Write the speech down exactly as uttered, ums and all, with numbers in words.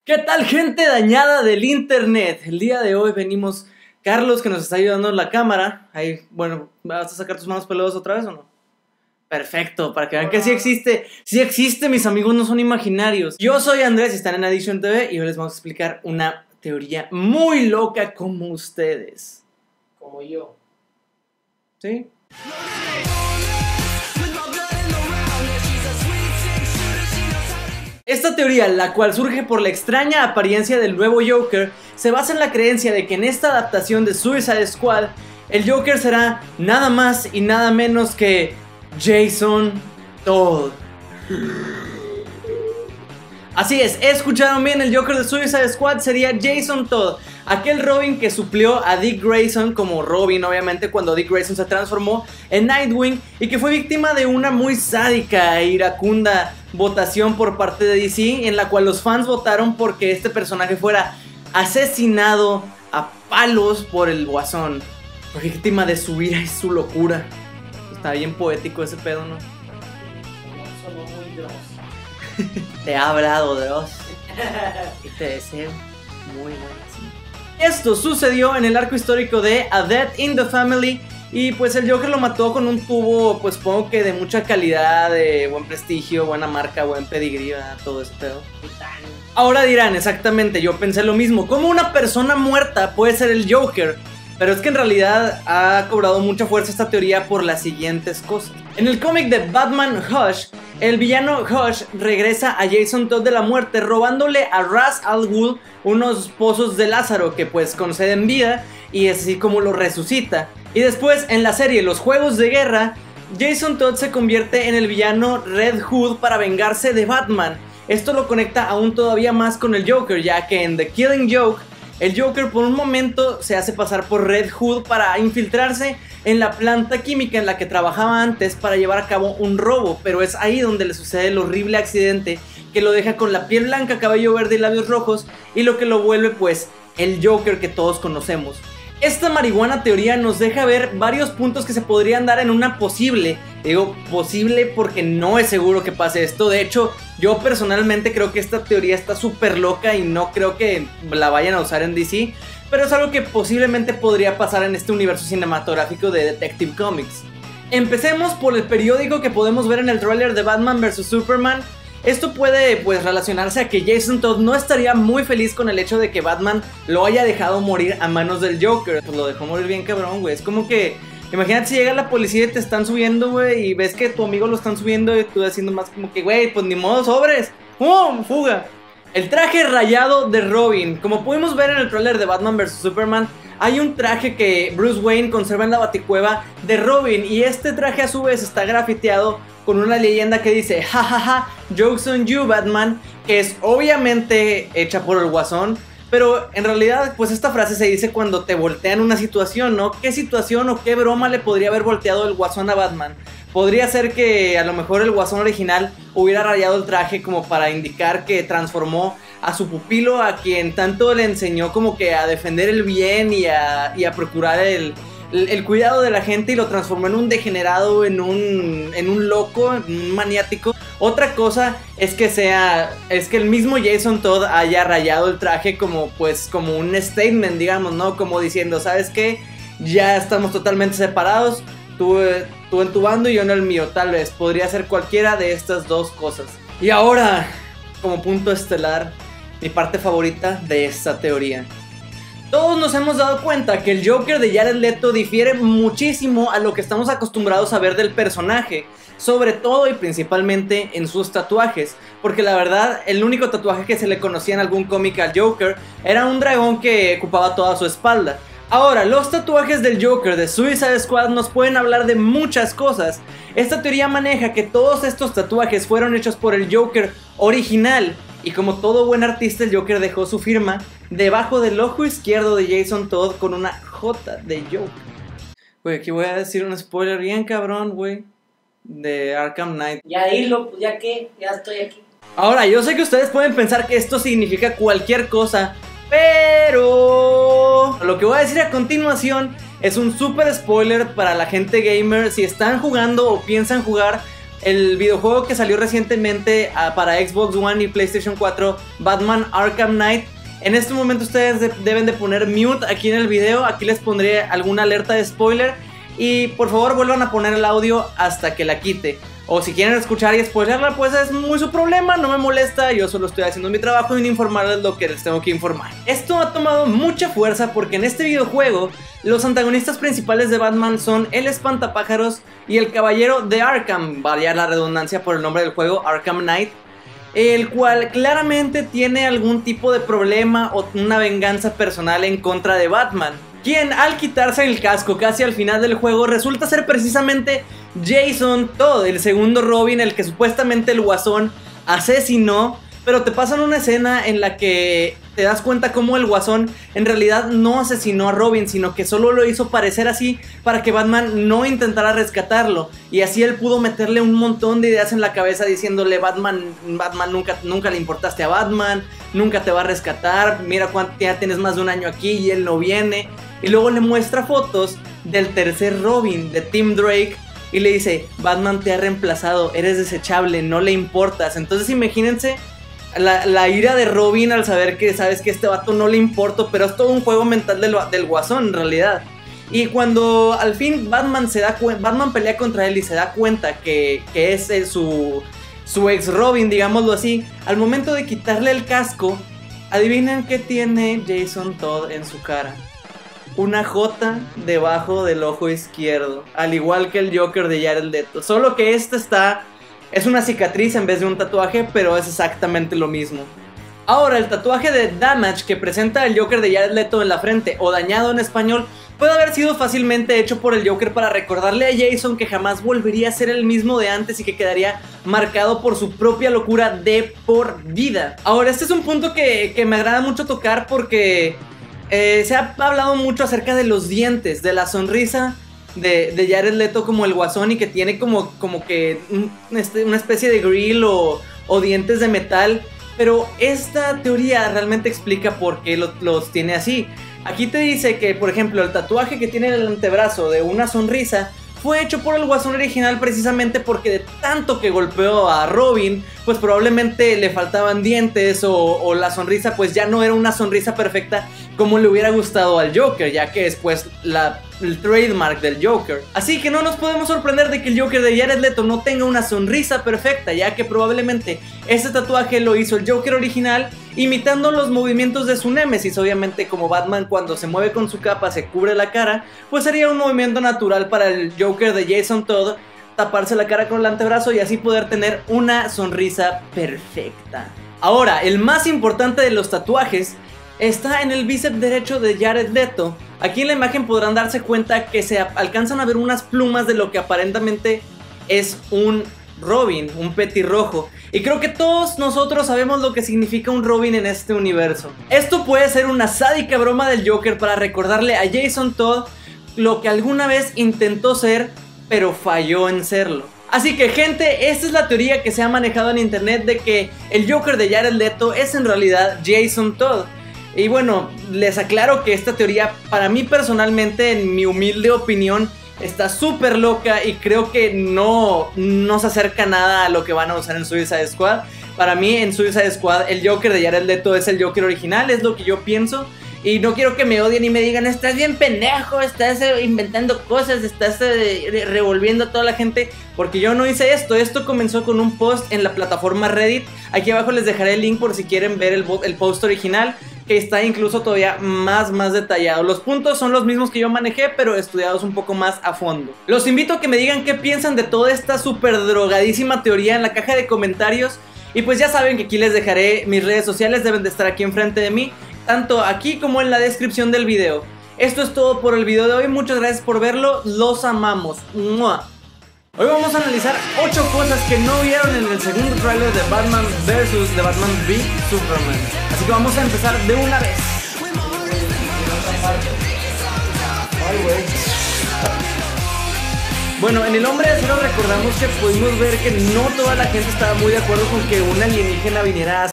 ¿Qué tal, gente dañada del internet? El día de hoy venimos Carlos, que nos está ayudando en la cámara. Ahí, bueno, ¿vas a sacar tus manos peludas otra vez o no? Perfecto, para que vean que sí existe. Sí existe, mis amigos no son imaginarios. Yo soy Andrés y están en Addiction T V y hoy les vamos a explicar una teoría muy loca como ustedes. Como yo. ¿Sí? Esta teoría, la cual surge por la extraña apariencia del nuevo Joker, se basa en la creencia de que en esta adaptación de Suicide Squad, el Joker será nada más y nada menos que Jason Todd. Así es, escucharon bien, el Joker de Suicide Squad sería Jason Todd, aquel Robin que suplió a Dick Grayson como Robin, obviamente, cuando Dick Grayson se transformó en Nightwing, y que fue víctima de una muy sádica e iracunda votación por parte de D C, en la cual los fans votaron porque este personaje fuera asesinado a palos por el Guasón. Fue víctima de su ira y su locura. Está bien poético ese pedo, ¿no? Sonó muy Dross. Te ha hablado Dross y te deseo muy buenas. Esto sucedió en el arco histórico de A Death in the Family. Y pues el Joker lo mató con un tubo, pues supongo que de mucha calidad, de buen prestigio, buena marca, buen pedigrí, ¿verdad? Todo ese pedo. Ahora dirán, exactamente, yo pensé lo mismo. ¿Cómo una persona muerta puede ser el Joker? Pero es que en realidad ha cobrado mucha fuerza esta teoría por las siguientes cosas. En el cómic de Batman Hush, el villano Hush regresa a Jason Todd de la muerte robándole a Ra's al Ghul unos pozos de Lázaro que pues conceden vida, y es así como lo resucita. Y después en la serie Los Juegos de Guerra, Jason Todd se convierte en el villano Red Hood para vengarse de Batman. Esto lo conecta aún todavía más con el Joker, ya que en The Killing Joke, el Joker por un momento se hace pasar por Red Hood para infiltrarse en la planta química en la que trabajaba antes para llevar a cabo un robo, pero es ahí donde le sucede el horrible accidente que lo deja con la piel blanca, cabello verde y labios rojos, y lo que lo vuelve pues el Joker que todos conocemos. Esta marihuana teoría nos deja ver varios puntos que se podrían dar en una posible, digo posible porque no es seguro que pase esto. De hecho, yo personalmente creo que esta teoría está súper loca y no creo que la vayan a usar en D C, pero es algo que posiblemente podría pasar en este universo cinematográfico de Detective Comics. Empecemos por el periódico que podemos ver en el tráiler de Batman versus Superman. Esto puede pues relacionarse a que Jason Todd no estaría muy feliz con el hecho de que Batman lo haya dejado morir a manos del Joker. Pues lo dejó morir bien cabrón, güey. Es como que, imagínate si llega la policía y te están subiendo, güey, y ves que tu amigo lo están subiendo y tú haciendo más como que, güey, pues ni modo, sobres. ¡Pum! ¡Fuga! El traje rayado de Robin. Como pudimos ver en el tráiler de Batman versus Superman, hay un traje que Bruce Wayne conserva en la baticueva de Robin, y este traje a su vez está grafiteado con una leyenda que dice jajaja, jokes on you Batman, que es obviamente hecha por el Guasón, pero en realidad pues esta frase se dice cuando te voltean una situación, ¿no? ¿Qué situación o qué broma le podría haber volteado el Guasón a Batman? Podría ser que a lo mejor el Guasón original hubiera rayado el traje como para indicar que transformó a su pupilo, a quien tanto le enseñó como que a defender el bien y a, y a procurar el, el, el cuidado de la gente, y lo transformó en un degenerado, en un, en un loco, en un maniático. Otra cosa es que sea, es que el mismo Jason Todd haya rayado el traje como pues como un statement, digamos, ¿no? Como diciendo, ¿sabes qué? Ya estamos totalmente separados. Tú, tú en tu bando y yo en el mío. Tal vez podría ser cualquiera de estas dos cosas. Y ahora, como punto estelar, mi parte favorita de esta teoría. Todos nos hemos dado cuenta que el Joker de Jared Leto difiere muchísimo a lo que estamos acostumbrados a ver del personaje, sobre todo y principalmente en sus tatuajes, porque la verdad el único tatuaje que se le conocía en algún cómic al Joker era un dragón que ocupaba toda su espalda. Ahora, los tatuajes del Joker de Suicide Squad nos pueden hablar de muchas cosas. Esta teoría maneja que todos estos tatuajes fueron hechos por el Joker original, y como todo buen artista, el Joker dejó su firma debajo del ojo izquierdo de Jason Todd con una J de Joker. Güey, aquí voy a decir un spoiler bien cabrón, güey, de Arkham Knight. Ya dilo, pues ya que, ya estoy aquí. Ahora, yo sé que ustedes pueden pensar que esto significa cualquier cosa, pero lo que voy a decir a continuación es un super spoiler para la gente gamer. Si están jugando o piensan jugar el videojuego que salió recientemente uh, para Xbox One y PlayStation cuatro, Batman Arkham Knight. En este momento ustedes de deben de poner mute aquí en el video. Aquí les pondré alguna alerta de spoiler. Y por favor vuelvan a poner el audio hasta que la quite. O si quieren escuchar y spoilerla, pues es muy su problema, no me molesta. Yo solo estoy haciendo mi trabajo y informarles lo que les tengo que informar. Esto ha tomado mucha fuerza porque en este videojuego los antagonistas principales de Batman son el espantapájaros y el caballero de Arkham, vaya la redundancia por el nombre del juego, Arkham Knight, el cual claramente tiene algún tipo de problema o una venganza personal en contra de Batman, quien al quitarse el casco casi al final del juego resulta ser precisamente Jason Todd, el segundo Robin, el que supuestamente el Guasón asesinó. Pero te pasan una escena en la que te das cuenta cómo el Guasón en realidad no asesinó a Robin, sino que solo lo hizo parecer así para que Batman no intentara rescatarlo. Y así él pudo meterle un montón de ideas en la cabeza diciéndole: Batman, Batman nunca, nunca le importaste a Batman, nunca te va a rescatar, mira cuánto, ya tienes más de un año aquí y él no viene. Y luego le muestra fotos del tercer Robin, de Tim Drake, y le dice: Batman te ha reemplazado, eres desechable, no le importas. Entonces imagínense La, la ira de Robin al saber que, sabes que este vato no le importa, pero es todo un juego mental del, del Guasón en realidad. Y cuando al fin Batman se da cuenta, Batman pelea contra él y se da cuenta que, que es eh, su, su ex Robin, digámoslo así, al momento de quitarle el casco, adivinen qué tiene Jason Todd en su cara. Una J debajo del ojo izquierdo, al igual que el Joker de Jared Leto, solo que este está... es una cicatriz en vez de un tatuaje, pero es exactamente lo mismo. Ahora, el tatuaje de Damage que presenta el Joker de Jared Leto en la frente, o dañado en español, puede haber sido fácilmente hecho por el Joker para recordarle a Jason que jamás volvería a ser el mismo de antes y que quedaría marcado por su propia locura de por vida. Ahora, este es un punto que, que me agrada mucho tocar porque eh, se ha hablado mucho acerca de los dientes, de la sonrisa De, de Jared Leto como el Guasón, y que tiene como, como que un, este, una especie de grill o, o dientes de metal. Pero esta teoría realmente explica por qué lo, los tiene así. Aquí te dice que, por ejemplo, el tatuaje que tiene en el antebrazo de una sonrisa fue hecho por el Guasón original precisamente porque de tanto que golpeó a Robin, pues probablemente le faltaban dientes o, o la sonrisa pues ya no era una sonrisa perfecta como le hubiera gustado al Joker, ya que es pues la, el trademark del Joker. Así que no nos podemos sorprender de que el Joker de Jared Leto no tenga una sonrisa perfecta, ya que probablemente este tatuaje lo hizo el Joker original imitando los movimientos de su némesis. Obviamente, como Batman cuando se mueve con su capa se cubre la cara, pues sería un movimiento natural para el Joker de Jason Todd taparse la cara con el antebrazo y así poder tener una sonrisa perfecta. Ahora, el más importante de los tatuajes está en el bíceps derecho de Jared Leto. Aquí en la imagen podrán darse cuenta que se alcanzan a ver unas plumas de lo que aparentemente es un Robin, un petirrojo. Y creo que todos nosotros sabemos lo que significa un Robin en este universo. Esto puede ser una sádica broma del Joker para recordarle a Jason Todd lo que alguna vez intentó ser, pero falló en serlo. Así que, gente, esta es la teoría que se ha manejado en internet de que el Joker de Jared Leto es en realidad Jason Todd. Y bueno, les aclaro que esta teoría, para mí personalmente, en mi humilde opinión, está súper loca y creo que no, no se acerca nada a lo que van a usar en Suicide Squad. Para mí, en Suicide Squad, el Joker de Jared Leto es el Joker original, es lo que yo pienso. Y no quiero que me odien y me digan: estás bien pendejo, estás eh, inventando cosas, estás eh, revolviendo a toda la gente. Porque yo no hice esto. Esto comenzó con un post en la plataforma Reddit. Aquí abajo les dejaré el link por si quieren ver el, el post original, que está incluso todavía más, más detallado. Los puntos son los mismos que yo manejé, pero estudiados un poco más a fondo. Los invito a que me digan qué piensan de toda esta súper drogadísima teoría en la caja de comentarios. Y pues ya saben que aquí les dejaré mis redes sociales, deben de estar aquí enfrente de mí, tanto aquí como en la descripción del video. Esto es todo por el video de hoy, muchas gracias por verlo, los amamos. ¡Mua! Hoy vamos a analizar ocho cosas que no vieron en el segundo tráiler de Batman versus. The Batman v Superman. Así que vamos a empezar de una vez. Ay, güey. Bueno, en El Hombre de Acero recordamos que pudimos ver que no toda la gente estaba muy de acuerdo con que un alienígena viniera a